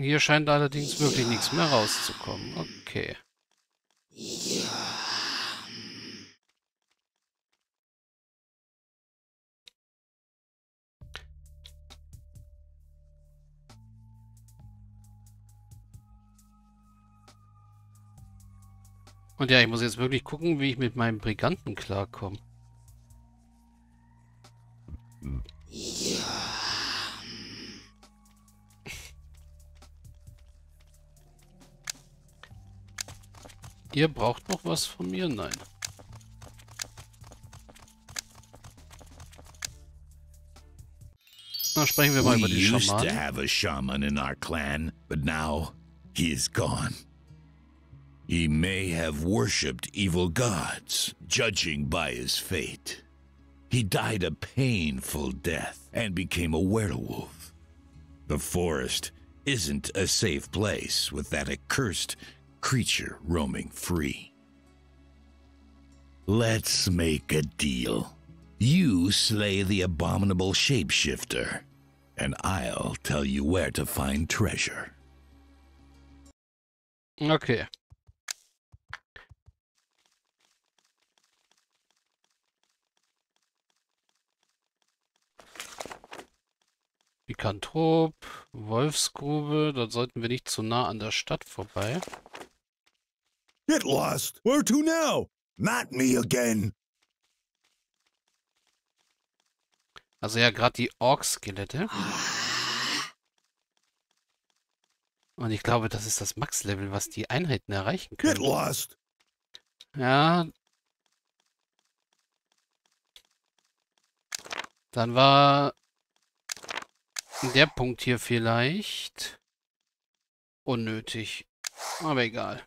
Hier scheint allerdings wirklich nichts mehr rauszukommen. Okay. Und ja, ich muss jetzt wirklich gucken, wie ich mit meinem Briganten klarkomme. Ihr braucht noch was von mir? Nein. Dann sprechen wir mal über We die used to Schamanen. have a shaman in our clan, but now he is gone. He may have worshipped evil gods, judging by his fate. He died a painful death and became a werewolf. The forest isn't a safe place with that accursed creature roaming free. Let's make a deal. You slay the abominable shapeshifter, and I'll tell you where to find treasure. Okay. Pikanthrop, Wolfsgrube, dort sollten wir nicht zu nah an der Stadt vorbei. Get lost. Where to now? Not me again. Also ja, gerade die Ork-Skelette. Und ich glaube, das ist das Max-Level, was die Einheiten erreichen Get können. lost. Ja. Dann war der Punkt hier vielleicht unnötig. Aber egal.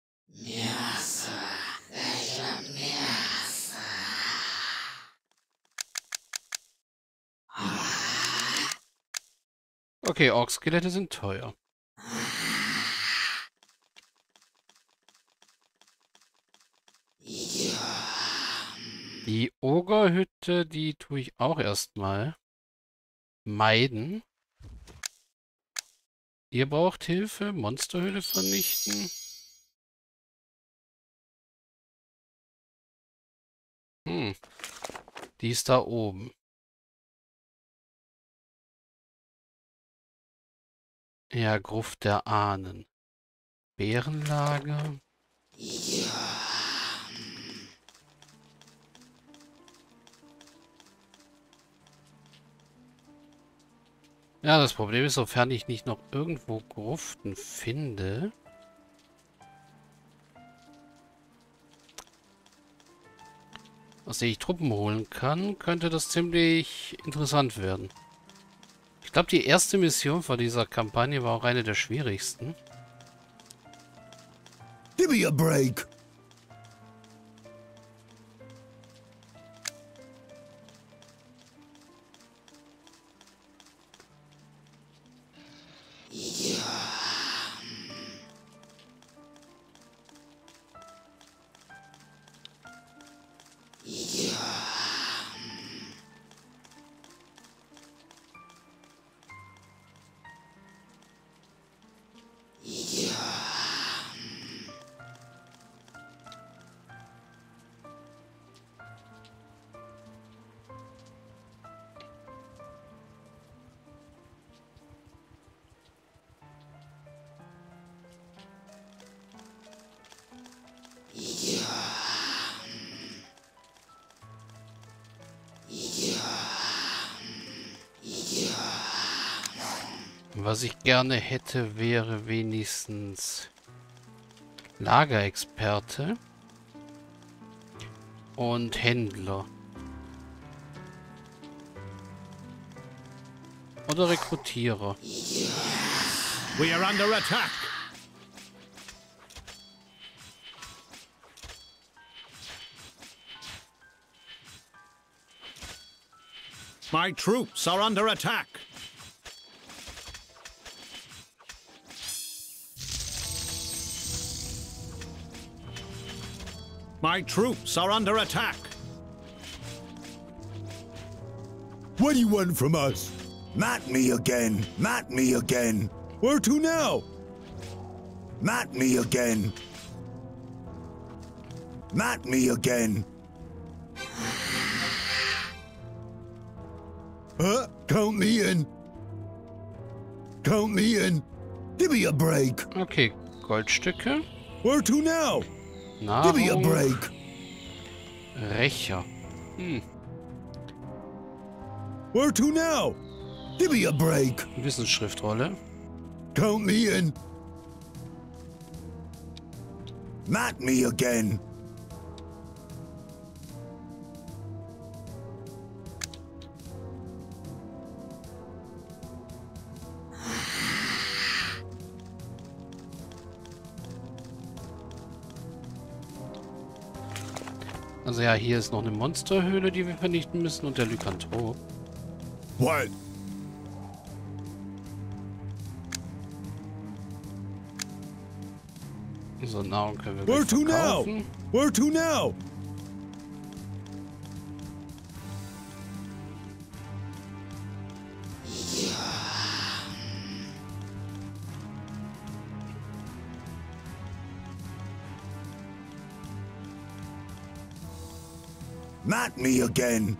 Okay, Ork-Skelette sind teuer. Die Ogerhütte, die tue ich auch erstmal meiden. Ihr braucht Hilfe, Monsterhöhle vernichten. Die ist da oben. Ja, Gruft der Ahnen. Bärenlager. Ja, das Problem ist, sofern ich nicht noch irgendwo Gruften finde, aus denen ich Truppen holen kann, könnte das ziemlich interessant werden. Ich glaube, die erste Mission von dieser Kampagne war auch eine der schwierigsten. Give me a break. Was ich gerne hätte, wäre wenigstens Lagerexperte und Händler. Oder Rekrutierer. We are under attack. My troops are under attack. My troops are under attack. What do you want from us? Not me again. Not me again. Where to now? Not me again. Not me again. Count me in. Count me in. Give me a break. Okay, Goldstücke. Where to now? Nahrung. Give me a break. Rächer. Where to now? Give me a break. Wissensschriftrolle. Count me in. Not me again. Also ja, hier ist noch eine Monsterhöhle, die wir vernichten müssen und der Lykanthrop. What? So, Nahrung können wir Where gleich to now? verkaufen. Where to now? Not me again.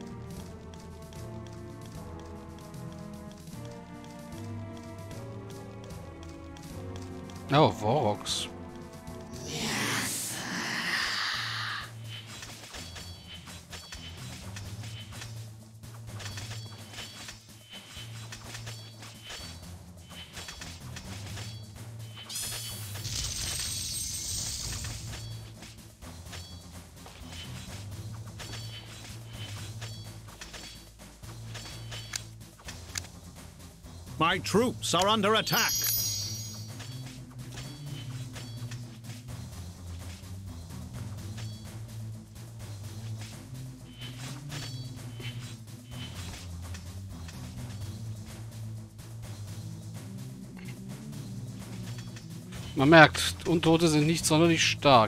Oh, Vorox. My troops are under attack. Man merkt, Untote sind nicht sonderlich stark.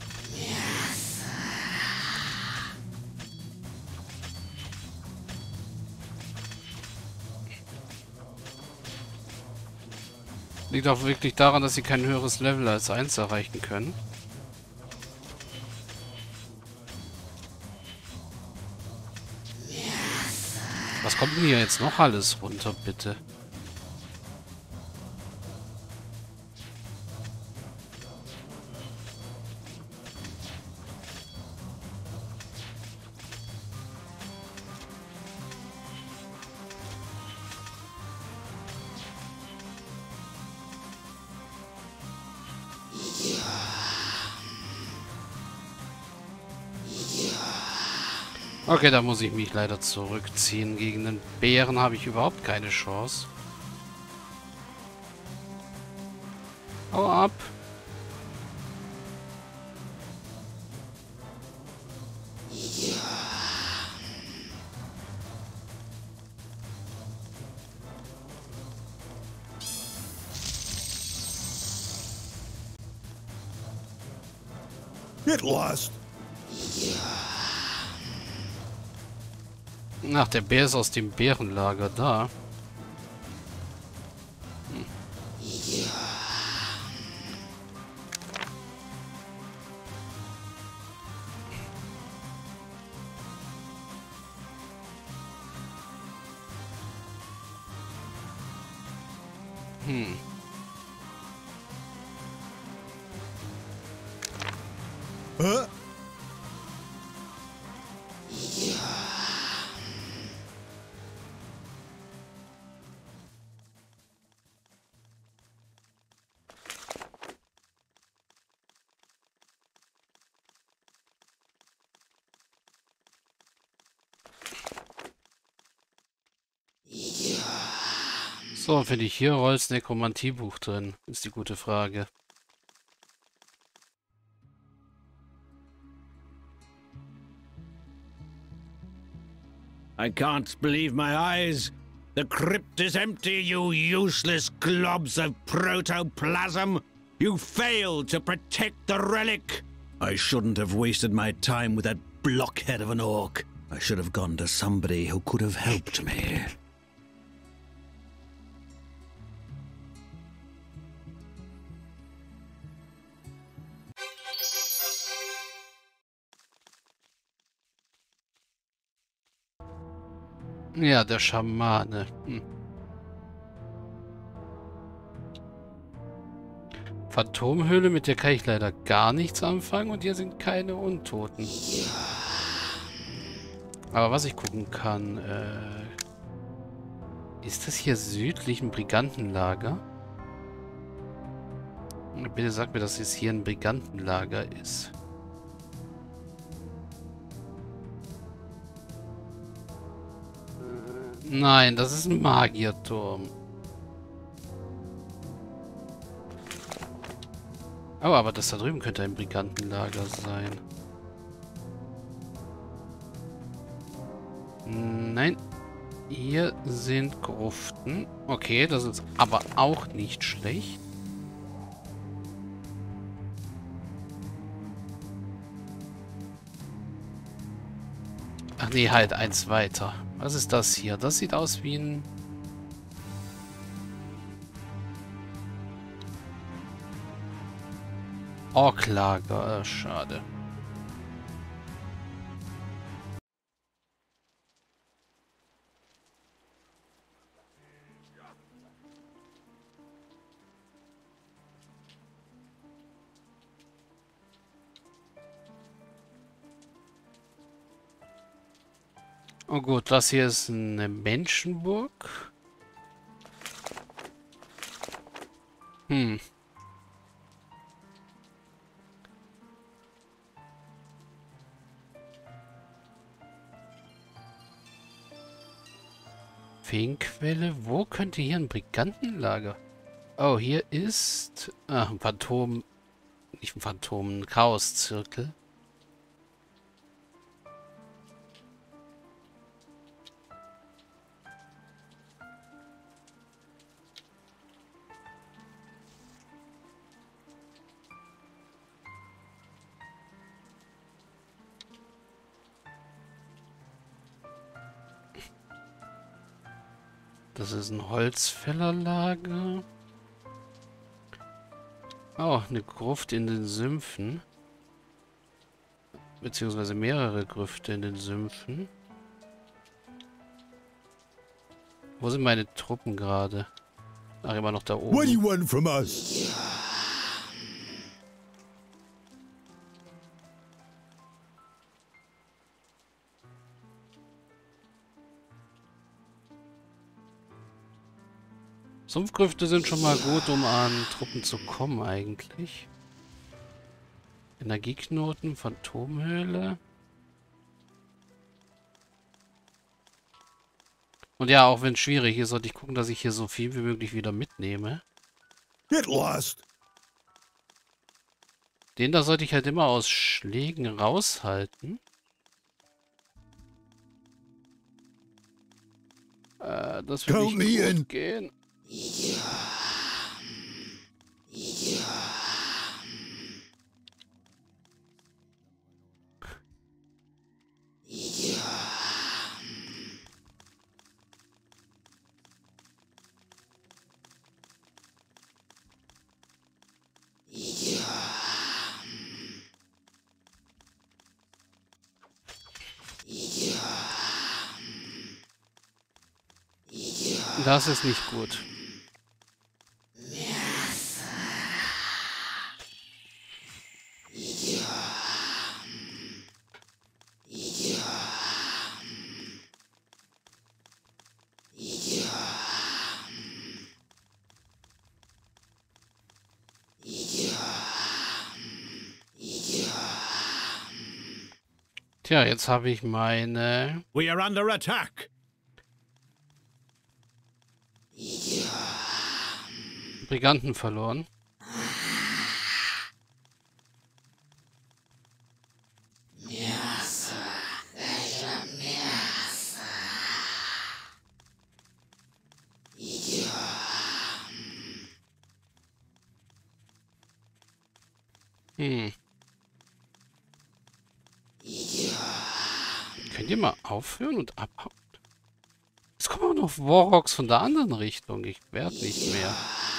Liegt auch wirklich daran, dass sie kein höheres Level als 1 erreichen können. Was kommt denn hier jetzt noch alles runter, bitte? Okay, da muss ich mich leider zurückziehen. Gegen den Bären habe ich überhaupt keine Chance. Hau ab. Get lost. Ach, der Bär ist aus dem Bärenlager da. Huh? So, finde ich hier Rolls Nekromantiebuch drin? Ist die gute Frage. I can't believe my eyes. The crypt is empty, you useless globs of protoplasm. You failed to protect the relic. I shouldn't have wasted my time with that blockhead of an orc. I should have gone to somebody who could have helped me. Ja, der Schamane. Phantomhöhle, mit der kann ich leider gar nichts anfangen und hier sind keine Untoten. Aber was ich gucken kann, ist das hier südlich ein Brigantenlager? Bitte sag mir, dass es hier ein Brigantenlager ist. Nein, das ist ein Magierturm. Oh, aber das da drüben könnte ein Brigantenlager sein. Nein. Hier sind Gruften. Okay, das ist aber auch nicht schlecht. Ach nee, halt eins weiter. Was ist das hier? Das sieht aus wie ein... Orklager. Schade. Oh gut, das hier ist eine Menschenburg. Feenquelle? Wo könnte hier ein Brigantenlager? Oh, hier ist... ein Phantom... Nicht ein Phantom, ein Chaoszirkel. Das ist ein Holzfällerlager. Oh, eine Gruft in den Sümpfen. Beziehungsweise mehrere Grüfte in den Sümpfen. Wo sind meine Truppen gerade? Ach, immer noch da oben. What do you want from us? Sumpfgrüfte sind schon mal gut, um an Truppen zu kommen eigentlich. Energieknoten, Phantomhöhle. Und ja, auch wenn es schwierig ist, sollte ich gucken, dass ich hier so viel wie möglich wieder mitnehme. Get lost. Den da sollte ich halt immer aus Schlägen raushalten. Das wird Count nicht me gut in. gehen. Das ist nicht gut. Tja, jetzt habe ich meine We are under attack. Briganten verloren. Könnt ihr mal aufhören und abhauen? Es kommen auch noch Warrocks von der anderen Richtung. Ich werde nicht mehr.